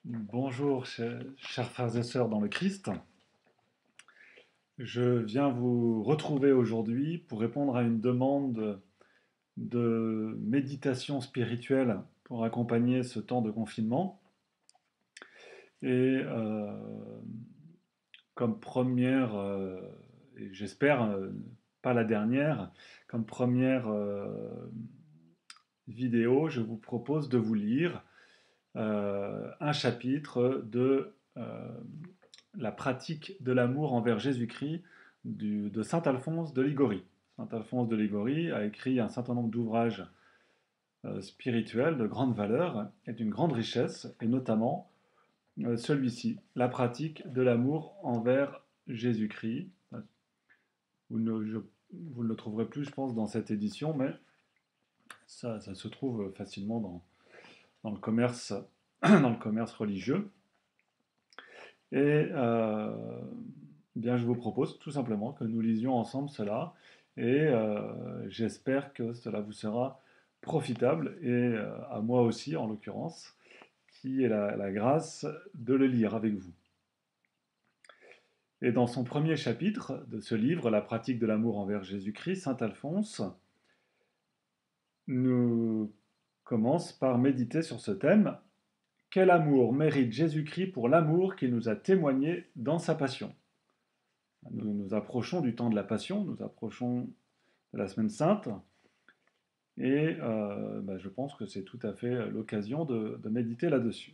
Bonjour, chers frères et sœurs dans le Christ. Je viens vous retrouver aujourd'hui pour répondre à une demande de méditation spirituelle pour accompagner ce temps de confinement. Et comme première, et j'espère pas la dernière, comme première vidéo, je vous propose de vous lire un chapitre de la pratique de l'amour envers Jésus-Christ de saint Alphonse de Ligorie. Saint Alphonse de Ligorie a écrit un certain nombre d'ouvrages spirituels de grande valeur et d'une grande richesse, et notamment celui-ci, la pratique de l'amour envers Jésus-Christ. Vous ne le trouverez plus, je pense, dans cette édition, mais ça se trouve facilement dans le commerce, dans le commerce religieux. Et bien, je vous propose tout simplement que nous lisions ensemble cela, et j'espère que cela vous sera profitable, et à moi aussi en l'occurrence, qui ai la grâce de le lire avec vous. Et dans son premier chapitre de ce livre, La pratique de l'amour envers Jésus-Christ, saint Alphonse nous commence par méditer sur ce thème. Quel amour mérite Jésus-Christ pour l'amour qu'il nous a témoigné dans sa passion? Nous nous approchons du temps de la Passion, nous approchons de la Semaine Sainte, et je pense que c'est tout à fait l'occasion de méditer là-dessus.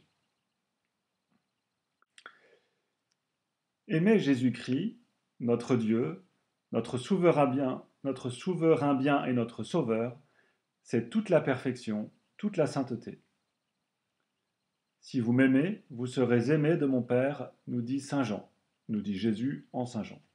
Aimer Jésus-Christ, notre Dieu, notre souverain bien et notre Sauveur, c'est toute la perfection, toute la sainteté. Si vous m'aimez, vous serez aimés de mon Père, nous dit Saint Jean, nous dit Jésus en Saint Jean.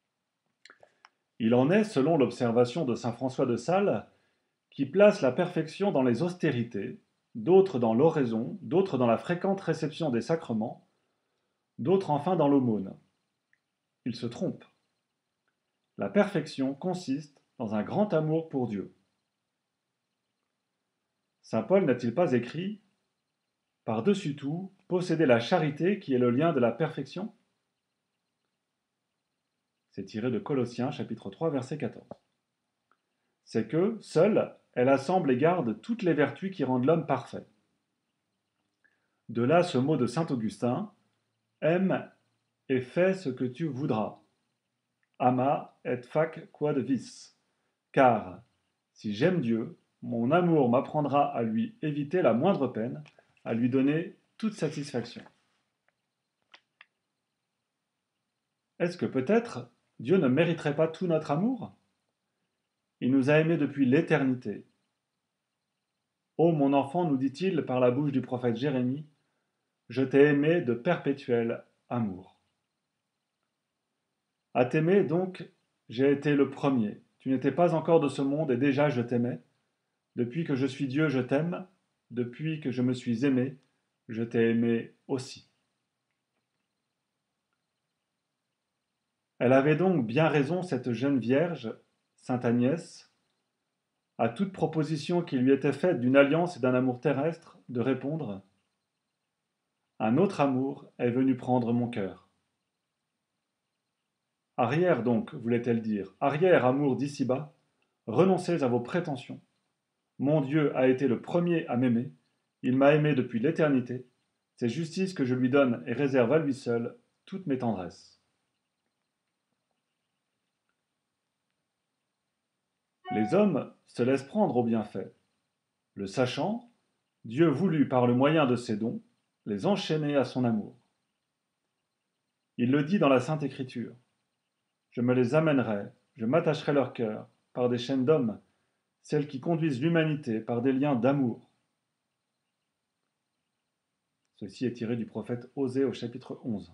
Il en est, selon l'observation de saint François de Sales, qui place la perfection dans les austérités, d'autres dans l'oraison, d'autres dans la fréquente réception des sacrements, d'autres enfin dans l'aumône. Il se trompe. La perfection consiste dans un grand amour pour Dieu. Saint Paul n'a-t-il pas écrit « Par-dessus tout, possédez la charité qui est le lien de la perfection » C'est tiré de Colossiens chapitre 3 verset 14. C'est que, seule, elle assemble et garde toutes les vertus qui rendent l'homme parfait. De là ce mot de saint Augustin, « Aime et fais ce que tu voudras. Ama et fac quod vis. » Car, si j'aime Dieu, mon amour m'apprendra à lui éviter la moindre peine, à lui donner toute satisfaction. Est-ce que peut-être Dieu ne mériterait pas tout notre amour? Il nous a aimés depuis l'éternité. Ô mon enfant, nous dit-il par la bouche du prophète Jérémie, je t'ai aimé de perpétuel amour. À t'aimer, donc, j'ai été le premier. Tu n'étais pas encore de ce monde et déjà je t'aimais. Depuis que je suis Dieu, je t'aime. Depuis que je me suis aimé, je t'ai aimé aussi. Elle avait donc bien raison, cette jeune vierge, sainte Agnès, à toute proposition qui lui était faite d'une alliance et d'un amour terrestre, de répondre « Un autre amour est venu prendre mon cœur. » Arrière donc, voulait-elle dire, arrière, amour d'ici-bas, renoncez à vos prétentions. Mon Dieu a été le premier à m'aimer, il m'a aimé depuis l'éternité, c'est justice que je lui donne et réserve à lui seul toutes mes tendresses. Les hommes se laissent prendre au bienfait. Le sachant, Dieu voulut par le moyen de ses dons les enchaîner à son amour. Il le dit dans la Sainte Écriture. Je me les amènerai, je m'attacherai leur cœur, par des chaînes d'hommes, celles qui conduisent l'humanité par des liens d'amour. Ceci est tiré du prophète Osée au chapitre 11.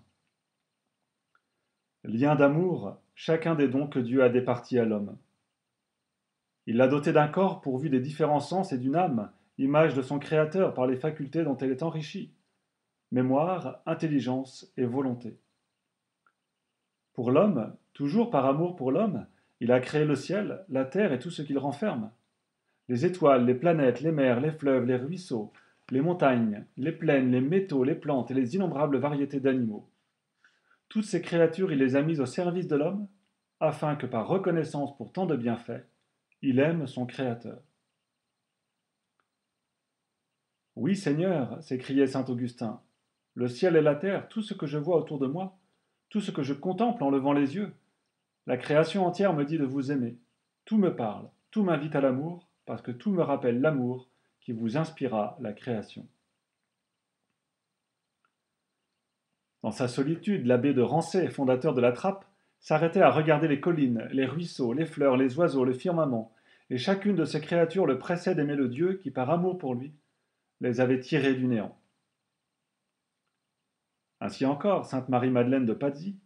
Lien d'amour, chacun des dons que Dieu a départis à l'homme. Il l'a doté d'un corps pourvu des différents sens et d'une âme, image de son Créateur par les facultés dont elle est enrichie, mémoire, intelligence et volonté. Pour l'homme, toujours par amour pour l'homme, il a créé le ciel, la terre et tout ce qu'il renferme. Les étoiles, les planètes, les mers, les fleuves, les ruisseaux, les montagnes, les plaines, les métaux, les plantes et les innombrables variétés d'animaux. Toutes ces créatures il les a mises au service de l'homme, afin que par reconnaissance pour tant de bienfaits, il aime son Créateur. Oui, Seigneur, s'écriait saint Augustin, le ciel et la terre, tout ce que je vois autour de moi, tout ce que je contemple en levant les yeux, la création entière me dit de vous aimer. Tout me parle, tout m'invite à l'amour, parce que tout me rappelle l'amour qui vous inspira la création. Dans sa solitude, l'abbé de Rancé, fondateur de la Trappe, s'arrêtait à regarder les collines, les ruisseaux, les fleurs, les oiseaux, le firmament, et chacune de ces créatures le pressait d'aimer le Dieu qui, par amour pour lui, les avait tirées du néant. Ainsi encore, sainte Marie-Madeleine de Pazzi,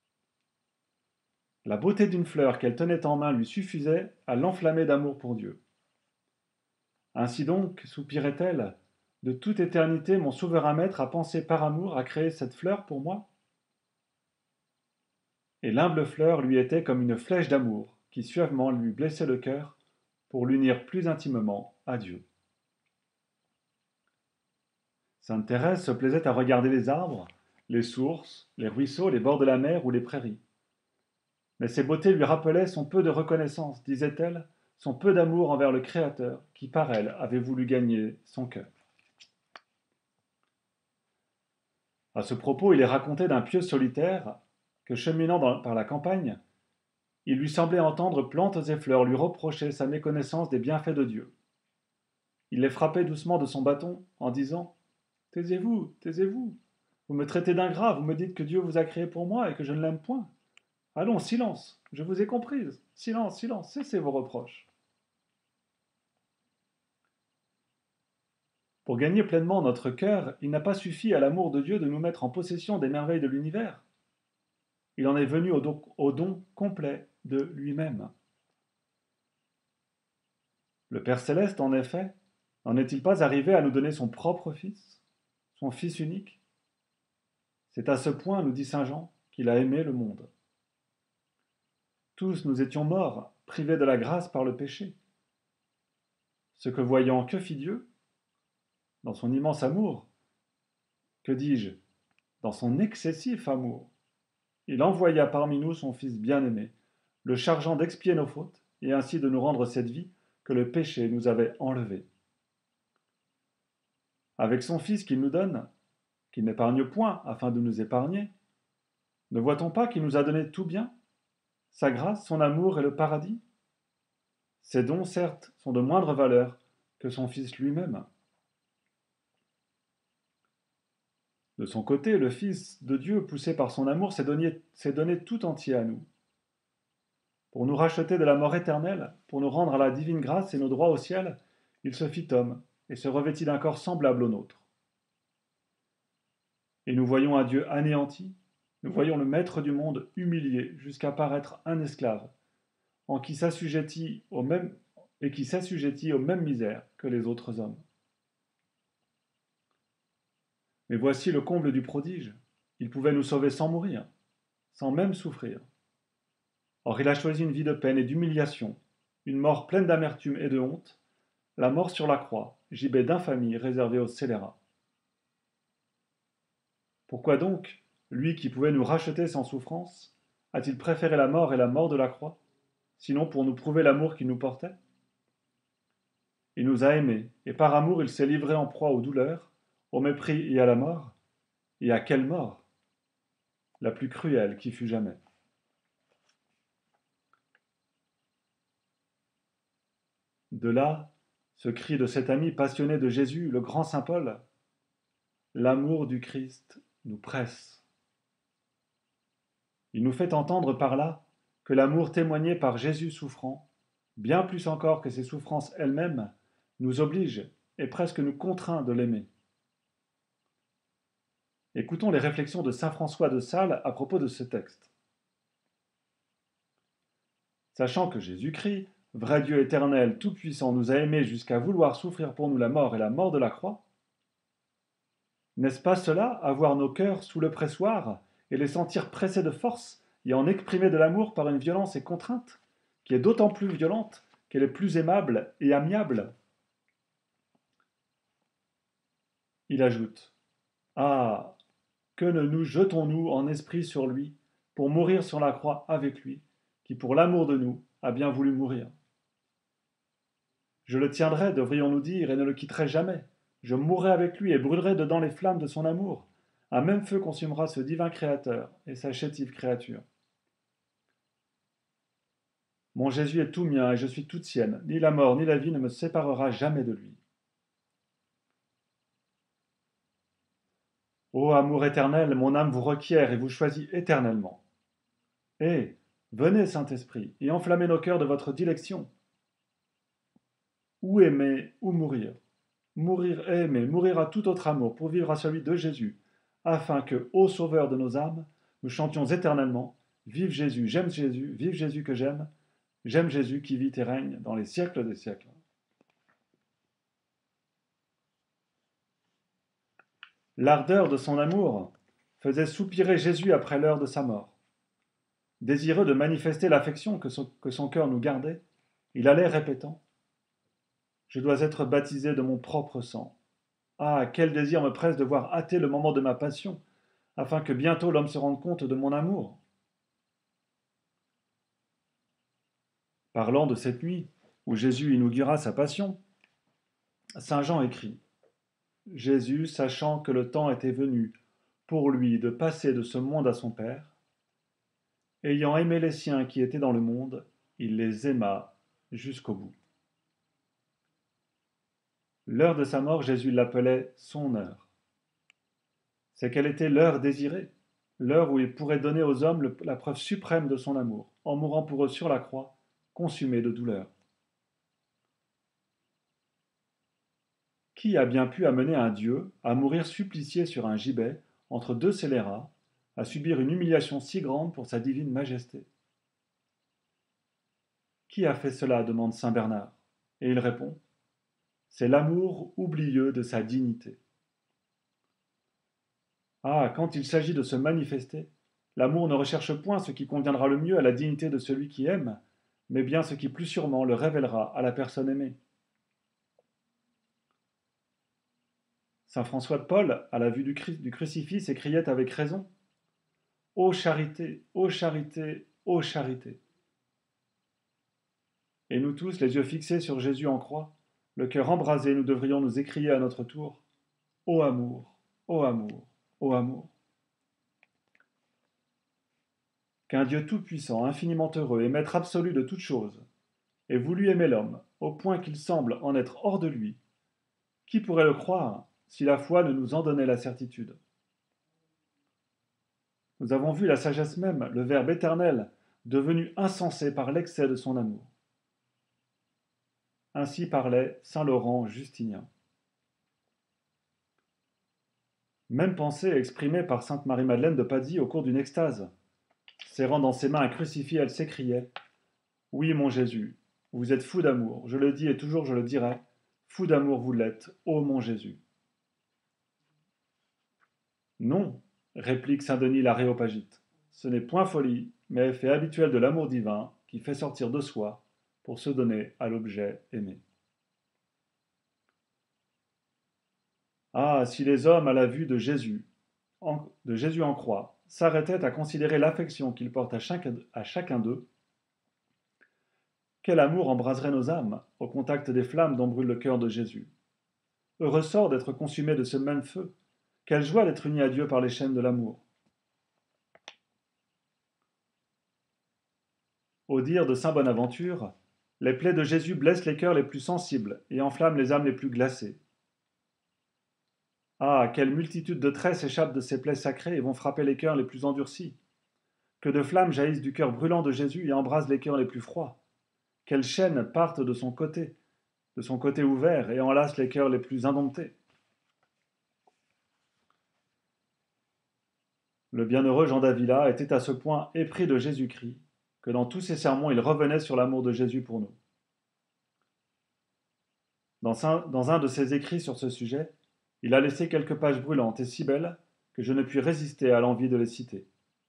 la beauté d'une fleur qu'elle tenait en main lui suffisait à l'enflammer d'amour pour Dieu. Ainsi donc, soupirait-elle, de toute éternité mon souverain maître a pensé par amour à créer cette fleur pour moi. Et l'humble fleur lui était comme une flèche d'amour qui suavement lui blessait le cœur pour l'unir plus intimement à Dieu. Sainte Thérèse se plaisait à regarder les arbres, les sources, les ruisseaux, les bords de la mer ou les prairies. Mais ces beautés lui rappelaient son peu de reconnaissance, disait-elle, son peu d'amour envers le Créateur qui, par elle, avait voulu gagner son cœur. À ce propos, il est raconté d'un pieux solitaire que, cheminant par la campagne, il lui semblait entendre plantes et fleurs lui reprocher sa méconnaissance des bienfaits de Dieu. Il les frappait doucement de son bâton en disant « Taisez-vous, taisez-vous, vous me traitez d'ingrat, vous me dites que Dieu vous a créé pour moi et que je ne l'aime point. Allons, silence, je vous ai comprise, silence, silence, cessez vos reproches. » Pour gagner pleinement notre cœur, il n'a pas suffi à l'amour de Dieu de nous mettre en possession des merveilles de l'univers. Il en est venu au don complet de lui-même. Le Père Céleste, en effet, n'en est-il pas arrivé à nous donner son propre Fils, son Fils unique? C'est à ce point, nous dit saint Jean, qu'il a aimé le monde. Tous nous étions morts, privés de la grâce par le péché. Ce que voyant, que fit Dieu? Dans son immense amour, que dis-je, dans son excessif amour, il envoya parmi nous son Fils bien-aimé, le chargeant d'expier nos fautes, et ainsi de nous rendre cette vie que le péché nous avait enlevée. Avec son Fils qu'il nous donne, qu'il n'épargne point afin de nous épargner, ne voit-on pas qu'il nous a donné tout bien, sa grâce, son amour et le paradis? Ces dons, certes, sont de moindre valeur que son Fils lui-même. De son côté, le Fils de Dieu, poussé par son amour, s'est donné tout entier à nous. Pour nous racheter de la mort éternelle, pour nous rendre à la divine grâce et nos droits au ciel, il se fit homme et se revêtit d'un corps semblable au nôtre. Et nous voyons un Dieu anéanti, nous voyons le Maître du monde humilié jusqu'à paraître un esclave, en qui s'assujettit aux mêmes misères que les autres hommes. Mais voici le comble du prodige. Il pouvait nous sauver sans mourir, sans même souffrir. Or il a choisi une vie de peine et d'humiliation, une mort pleine d'amertume et de honte, la mort sur la croix, gibet d'infamie réservé aux scélérats. Pourquoi donc, lui qui pouvait nous racheter sans souffrance, a-t-il préféré la mort et la mort de la croix, sinon pour nous prouver l'amour qu'il nous portait? Il nous a aimés, et par amour il s'est livré en proie aux douleurs, au mépris et à la mort. Et à quelle mort? La plus cruelle qui fut jamais. De là, ce cri de cet ami passionné de Jésus, le grand saint Paul, l'amour du Christ nous presse. Il nous fait entendre par là que l'amour témoigné par Jésus souffrant, bien plus encore que ses souffrances elles-mêmes, nous oblige et presque nous contraint de l'aimer. Écoutons les réflexions de saint François de Sales à propos de ce texte. Sachant que Jésus-Christ, vrai Dieu éternel, tout-puissant, nous a aimés jusqu'à vouloir souffrir pour nous la mort et la mort de la croix, n'est-ce pas cela, avoir nos cœurs sous le pressoir et les sentir pressés de force et en exprimer de l'amour par une violence et contrainte, qui est d'autant plus violente qu'elle est plus aimable et amiable? Il ajoute: Ah, que ne nous jetons-nous en esprit sur lui, pour mourir sur la croix avec lui, qui pour l'amour de nous a bien voulu mourir. Je le tiendrai, devrions-nous dire, et ne le quitterai jamais. Je mourrai avec lui et brûlerai dedans les flammes de son amour. Un même feu consumera ce divin Créateur et sa chétive créature. Mon Jésus est tout mien et je suis toute sienne. Ni la mort ni la vie ne me séparera jamais de lui. Ô amour éternel, mon âme vous requiert et vous choisit éternellement. Eh, venez, Saint-Esprit, et enflammez nos cœurs de votre dilection. Ou aimer, ou mourir. Mourir et aimer, mourir à tout autre amour pour vivre à celui de Jésus, afin que, ô Sauveur de nos âmes, nous chantions éternellement: Vive Jésus, vive Jésus que j'aime Jésus qui vit et règne dans les siècles des siècles. L'ardeur de son amour faisait soupirer Jésus après l'heure de sa mort. Désireux de manifester l'affection que son cœur nous gardait, il allait répétant: Je dois être baptisé de mon propre sang. Ah, quel désir me presse de voir hâter le moment de ma passion, afin que bientôt l'homme se rende compte de mon amour. Parlant de cette nuit où Jésus inaugura sa passion, saint Jean écrit: Jésus, sachant que le temps était venu pour lui de passer de ce monde à son Père, ayant aimé les siens qui étaient dans le monde, il les aima jusqu'au bout. L'heure de sa mort, Jésus l'appelait son heure. C'est qu'elle était l'heure désirée, l'heure où il pourrait donner aux hommes la preuve suprême de son amour, en mourant pour eux sur la croix, consumé de douleur. Qui a bien pu amener un Dieu à mourir supplicié sur un gibet entre deux scélérats, à subir une humiliation si grande pour sa divine majesté? Qui a fait cela demande saint Bernard, et il répond: c'est l'amour oublieux de sa dignité. Ah, quand il s'agit de se manifester, l'amour ne recherche point ce qui conviendra le mieux à la dignité de celui qui aime, mais bien ce qui plus sûrement le révélera à la personne aimée. Saint François de Paul, à la vue du crucifix, s'écriait avec raison: Ô charité, ô charité, ô charité. Et nous tous, les yeux fixés sur Jésus en croix, le cœur embrasé, nous devrions nous écrier à notre tour: Ô amour, ô amour, ô amour. Qu'un Dieu tout-puissant, infiniment heureux et maître absolu de toutes choses, ait voulu aimer l'homme, au point qu'il semble en être hors de lui, qui pourrait le croire si la foi ne nous en donnait la certitude? Nous avons vu la sagesse même, le Verbe éternel, devenu insensé par l'excès de son amour. Ainsi parlait saint Laurent Justinien. Même pensée exprimée par sainte Marie-Madeleine de Padoue au cours d'une extase. Serrant dans ses mains un crucifix, elle s'écriait: Oui, mon Jésus, vous êtes fou d'amour, je le dis et toujours je le dirai, fou d'amour vous l'êtes, ô mon Jésus. Non, réplique saint Denis l'Aréopagite, ce n'est point folie, mais effet habituel de l'amour divin qui fait sortir de soi pour se donner à l'objet aimé. Ah, si les hommes, à la vue de Jésus en croix, s'arrêtaient à considérer l'affection qu'ils portent à chacun d'eux, quel amour embraserait nos âmes au contact des flammes dont brûle le cœur de Jésus. Heureux sort d'être consumé de ce même feu. Quelle joie d'être uni à Dieu par les chaînes de l'amour. Au dire de saint Bonaventure, les plaies de Jésus blessent les cœurs les plus sensibles et enflamment les âmes les plus glacées. Ah, quelle multitude de traits s'échappent de ces plaies sacrées et vont frapper les cœurs les plus endurcis. Que de flammes jaillissent du cœur brûlant de Jésus et embrasent les cœurs les plus froids. Quelles chaînes partent de son côté ouvert, et enlacent les cœurs les plus indomptés. Le bienheureux Jean d'Avila était à ce point épris de Jésus-Christ que dans tous ses sermons il revenait sur l'amour de Jésus pour nous. Dans un de ses écrits sur ce sujet, il a laissé quelques pages brûlantes et si belles que je ne puis résister à l'envie de les citer.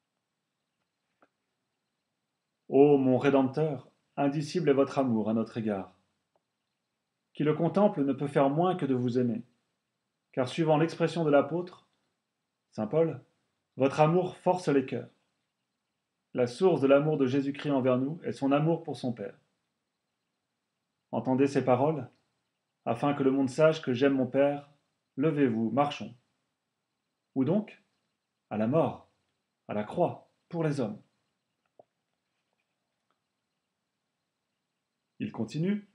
Ô mon Rédempteur, indicible est votre amour à notre égard. Qui le contemple ne peut faire moins que de vous aimer. car suivant l'expression de l'apôtre, saint Paul, votre amour force les cœurs. La source de l'amour de Jésus-Christ envers nous est son amour pour son Père. Entendez ces paroles, afin que le monde sache que j'aime mon Père, levez-vous, marchons. Où donc? À la mort, à la croix, pour les hommes. Il continue.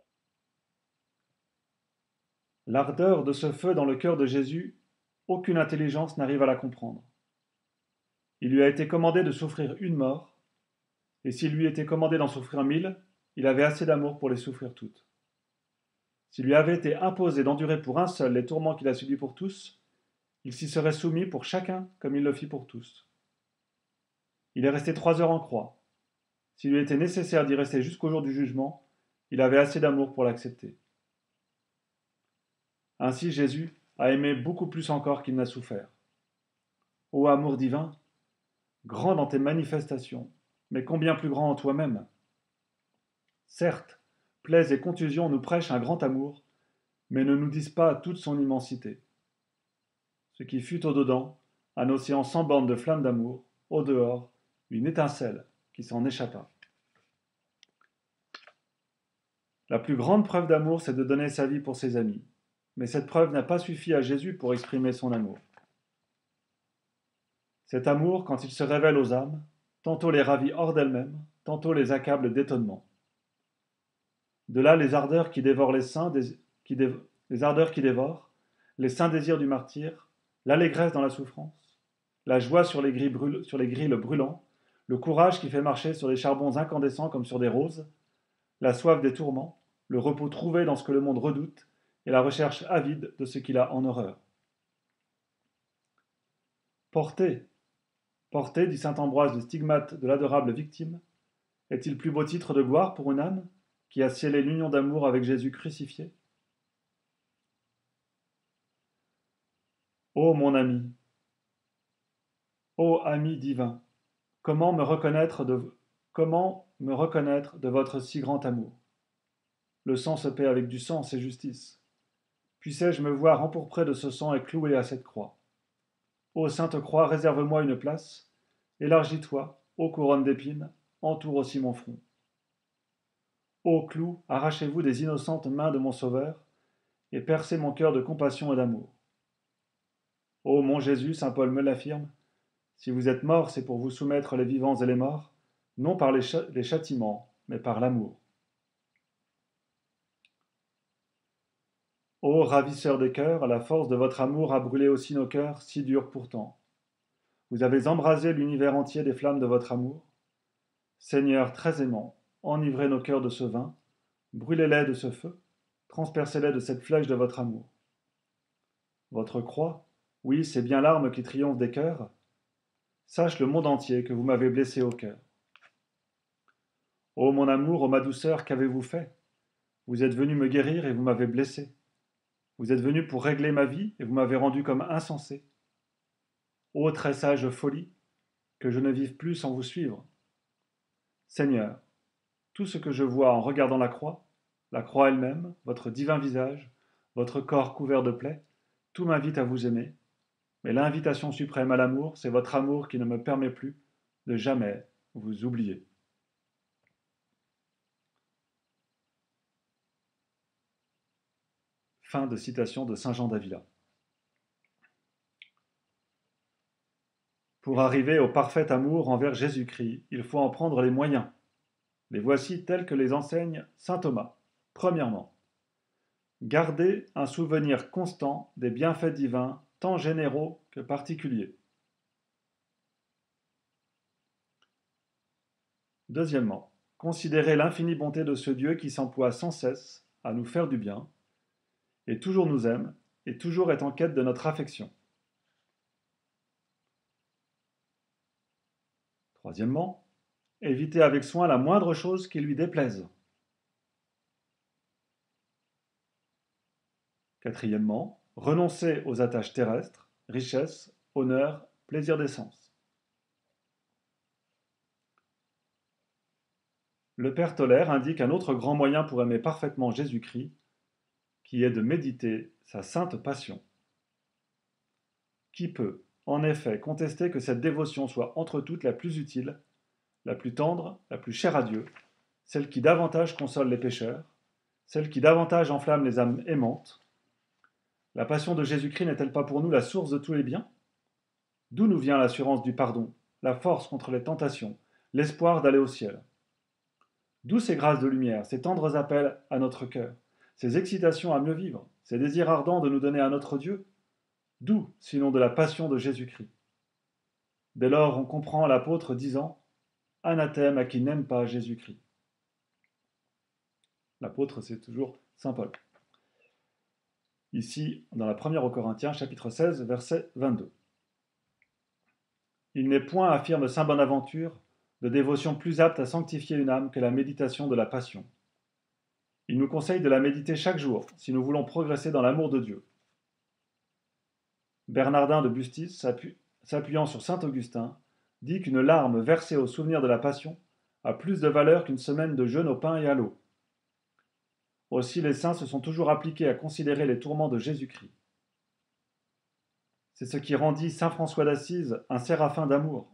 L'ardeur de ce feu dans le cœur de Jésus, aucune intelligence n'arrive à la comprendre. Il lui a été commandé de souffrir une mort, et s'il lui était commandé d'en souffrir 1000, il avait assez d'amour pour les souffrir toutes. S'il lui avait été imposé d'endurer pour un seul les tourments qu'il a subis pour tous, il s'y serait soumis pour chacun comme il le fit pour tous. Il est resté 3 heures en croix. S'il lui était nécessaire d'y rester jusqu'au jour du jugement, il avait assez d'amour pour l'accepter. Ainsi Jésus a aimé beaucoup plus encore qu'il n'a souffert. Ô amour divin, grand dans tes manifestations, mais combien plus grand en toi-même. Certes, plaies et contusions nous prêchent un grand amour, mais ne nous disent pas toute son immensité. Ce qui fut au-dedans, un océan sans bornes de flammes d'amour, au-dehors, une étincelle qui s'en échappa. La plus grande preuve d'amour, c'est de donner sa vie pour ses amis. Mais cette preuve n'a pas suffi à Jésus pour exprimer son amour. Cet amour, quand il se révèle aux âmes, tantôt les ravit hors d'elles-mêmes, tantôt les accable d'étonnement. De là les ardeurs qui dévorent les saints, les ardeurs qui dévorent, les saints désirs du martyr, l'allégresse dans la souffrance, la joie sur les grilles brûlants, le courage qui fait marcher sur des charbons incandescents comme sur des roses, la soif des tourments, le repos trouvé dans ce que le monde redoute, et la recherche avide de ce qu'il a en horreur. Porter, porter, dit saint Ambroise, le stigmate de l'adorable victime, est-il plus beau titre de gloire pour une âme qui a scellé l'union d'amour avec Jésus crucifié? Ô mon ami, ô ami divin, comment me reconnaître de votre si grand amour? Le sang se paie avec du sang, c'est justice. Puissais-je me voir empourpré de ce sang et cloué à cette croix? Ô sainte croix, réserve-moi une place. Élargis-toi, ô couronne d'épines, entoure aussi mon front. Ô clous, arrachez-vous des innocentes mains de mon Sauveur, et percez mon cœur de compassion et d'amour. Ô mon Jésus, saint Paul me l'affirme, si vous êtes mort, c'est pour vous soumettre les vivants et les morts, non par les châtiments, mais par l'amour. Ô ravisseur des cœurs, la force de votre amour a brûlé aussi nos cœurs, si durs pourtant. Vous avez embrasé l'univers entier des flammes de votre amour. Seigneur très aimant, enivrez nos cœurs de ce vin, brûlez-les de ce feu, transpercez-les de cette flèche de votre amour. Votre croix, oui, c'est bien l'arme qui triomphe des cœurs. Sache le monde entier que vous m'avez blessé au cœur. Ô mon amour, ô ma douceur, qu'avez-vous fait? Vous êtes venu me guérir et vous m'avez blessé. Vous êtes venu pour régler ma vie et vous m'avez rendu comme insensé. Ô très sage folie, que je ne vive plus sans vous suivre. Seigneur, tout ce que je vois en regardant la croix elle-même, votre divin visage, votre corps couvert de plaies, tout m'invite à vous aimer. Mais l'invitation suprême à l'amour, c'est votre amour qui ne me permet plus de jamais vous oublier. Fin de citation de saint Jean d'Avila. Pour arriver au parfait amour envers Jésus-Christ, il faut en prendre les moyens. Les voici tels que les enseigne saint Thomas. Premièrement, gardez un souvenir constant des bienfaits divins, tant généraux que particuliers. Deuxièmement, considérez l'infinie bonté de ce Dieu qui s'emploie sans cesse à nous faire du bien, et toujours nous aime, et toujours est en quête de notre affection. Troisièmement, évitez avec soin la moindre chose qui lui déplaise. Quatrièmement, renoncez aux attaches terrestres, richesses, honneur, plaisir des sens. Le Père Tolaire indique un autre grand moyen pour aimer parfaitement Jésus-Christ, qui est de méditer sa sainte passion. Qui peut, en effet, contester que cette dévotion soit entre toutes la plus utile, la plus tendre, la plus chère à Dieu, celle qui davantage console les pécheurs, celle qui davantage enflamme les âmes aimantes? La passion de Jésus-Christ n'est-elle pas pour nous la source de tous les biens? D'où nous vient l'assurance du pardon, la force contre les tentations, l'espoir d'aller au ciel? D'où ces grâces de lumière, ces tendres appels à notre cœur, ces excitations à mieux vivre, ces désirs ardents de nous donner à notre Dieu? D'où, sinon de la passion de Jésus-Christ? Dès lors, on comprend l'apôtre disant « Anathème à qui n'aime pas Jésus-Christ ». L'apôtre, c'est toujours saint Paul. Ici, dans la première aux Corinthiens, chapitre 16, verset 22. Il n'est point, affirme saint Bonaventure, de dévotion plus apte à sanctifier une âme que la méditation de la passion. Il nous conseille de la méditer chaque jour, si nous voulons progresser dans l'amour de Dieu. Bernardin de Bustis, s'appuyant sur saint Augustin, dit qu'une larme versée au souvenir de la passion a plus de valeur qu'une semaine de jeûne au pain et à l'eau. Aussi les saints se sont toujours appliqués à considérer les tourments de Jésus-Christ. C'est ce qui rendit saint François d'Assise un séraphin d'amour.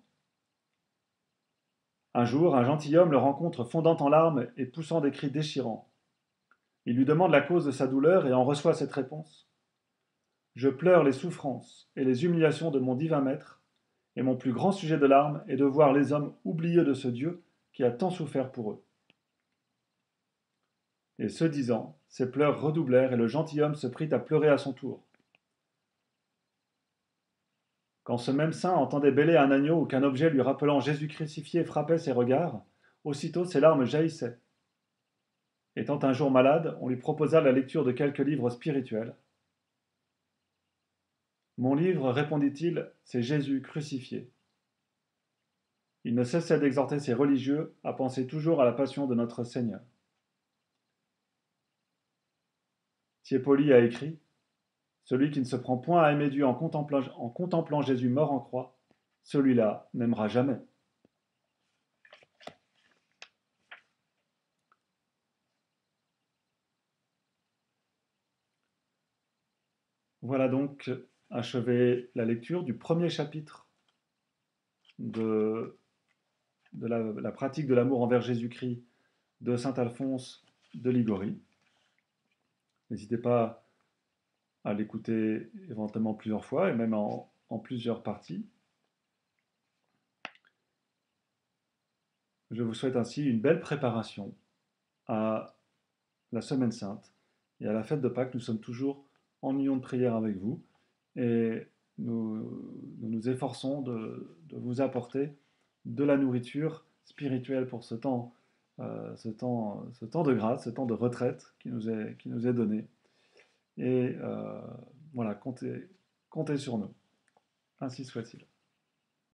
Un jour, un gentilhomme le rencontre fondant en larmes et poussant des cris déchirants. Il lui demande la cause de sa douleur et en reçoit cette réponse. Je pleure les souffrances et les humiliations de mon divin maître, et mon plus grand sujet de larmes est de voir les hommes oublieux de ce Dieu qui a tant souffert pour eux. Et ce disant, ses pleurs redoublèrent et le gentilhomme se prit à pleurer à son tour. Quand ce même saint entendait bêler un agneau ou qu'un objet lui rappelant Jésus crucifié frappait ses regards, aussitôt ses larmes jaillissaient. Étant un jour malade, on lui proposa la lecture de quelques livres spirituels. Mon livre, répondit-il, c'est Jésus crucifié. Il ne cessait d'exhorter ses religieux à penser toujours à la passion de notre Seigneur. Tiepoli a écrit « Celui qui ne se prend point à aimer Dieu en contemplant Jésus mort en croix, celui-là n'aimera jamais. » Voilà donc achevé la lecture du premier chapitre de la pratique de l'amour envers Jésus-Christ de saint Alphonse de Liguori. N'hésitez pas à l'écouter éventuellement plusieurs fois et même en plusieurs parties. Je vous souhaite ainsi une belle préparation à la Semaine Sainte et à la fête de Pâques. Nous sommes toujours en union de prière avec vous et nous efforçons de vous apporter de la nourriture spirituelle pour ce temps de grâce, ce temps de retraite qui nous est donné. Et voilà, comptez sur nous. Ainsi soit-il.